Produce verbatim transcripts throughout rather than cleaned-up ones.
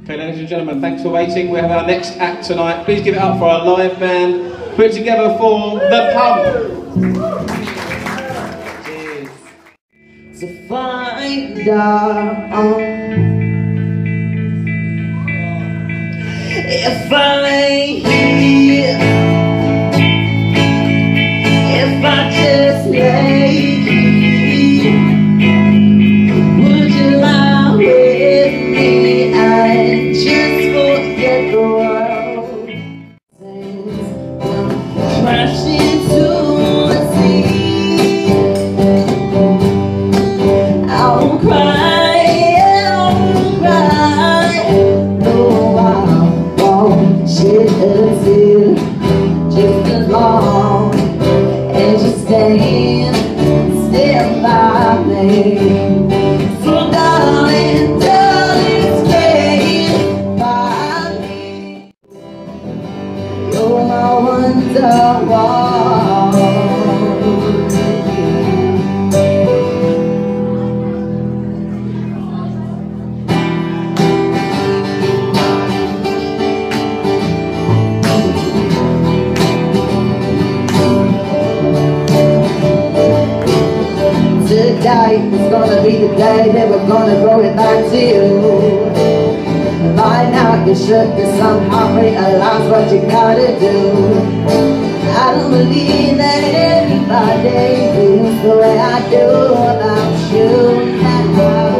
Okay, ladies and gentlemen, thanks for waiting. We have our next act tonight. Please give it up for our live band, put together for The Pump. Cheers. To find out if I ain't here, if I just lay here, would you lie with me and just forget the world? Crash into the sea. I won't cry, I won't cry. No, I won't shed a tear. Just as long as you stand, stand by me. So darling, darling, stay by me. You're my wonderwall. Today is gonna be the day that we're gonna throw it back to you. By now you should be somehow realize what you gotta do. I don't believe that anybody feels the way I do about you now.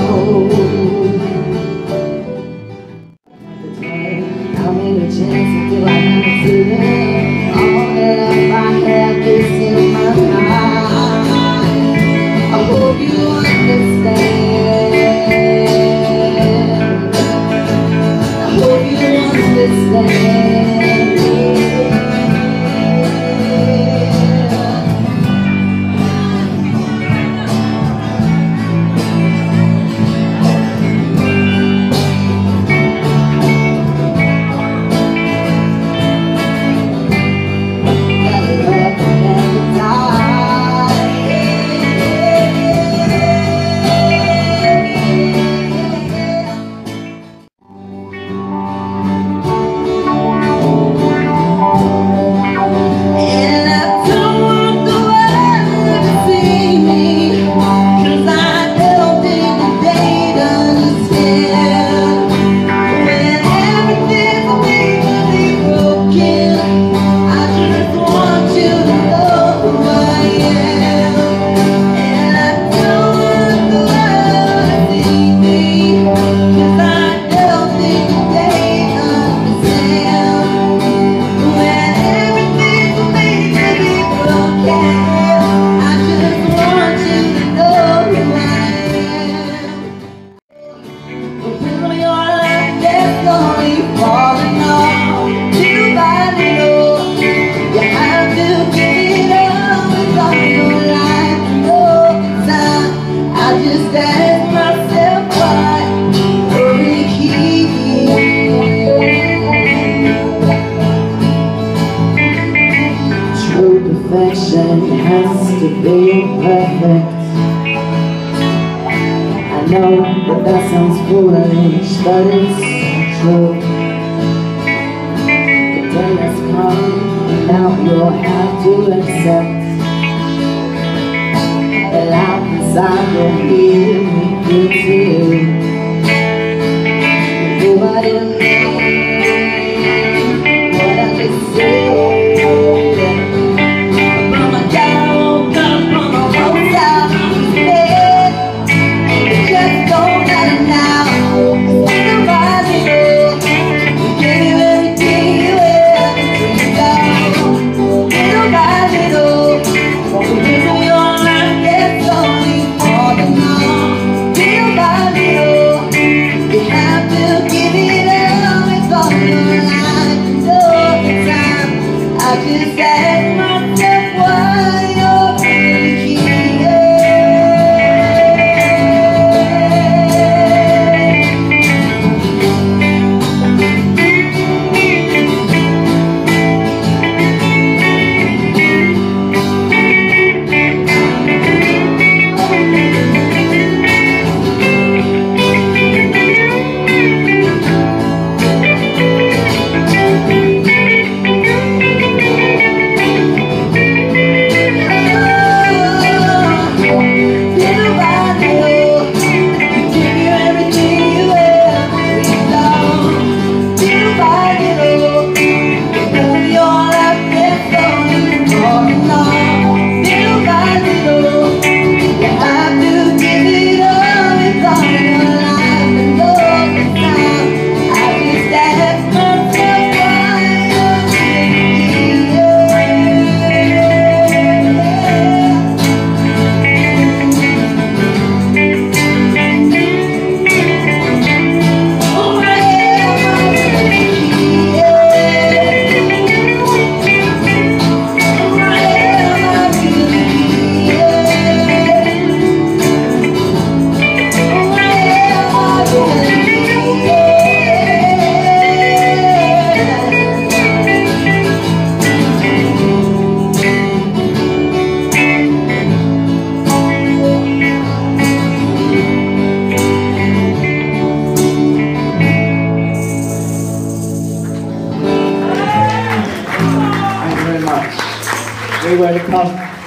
How many chances do I have to live? All that if I have this in my mind. I hope you understand. I hope you understand. Perfection has to be perfect. I know that that sounds foolish, but it's true. The day has come, and now you'll have to accept that life inside will hear me good to you. Nobody knows what I just said. Bye. Beware the pump.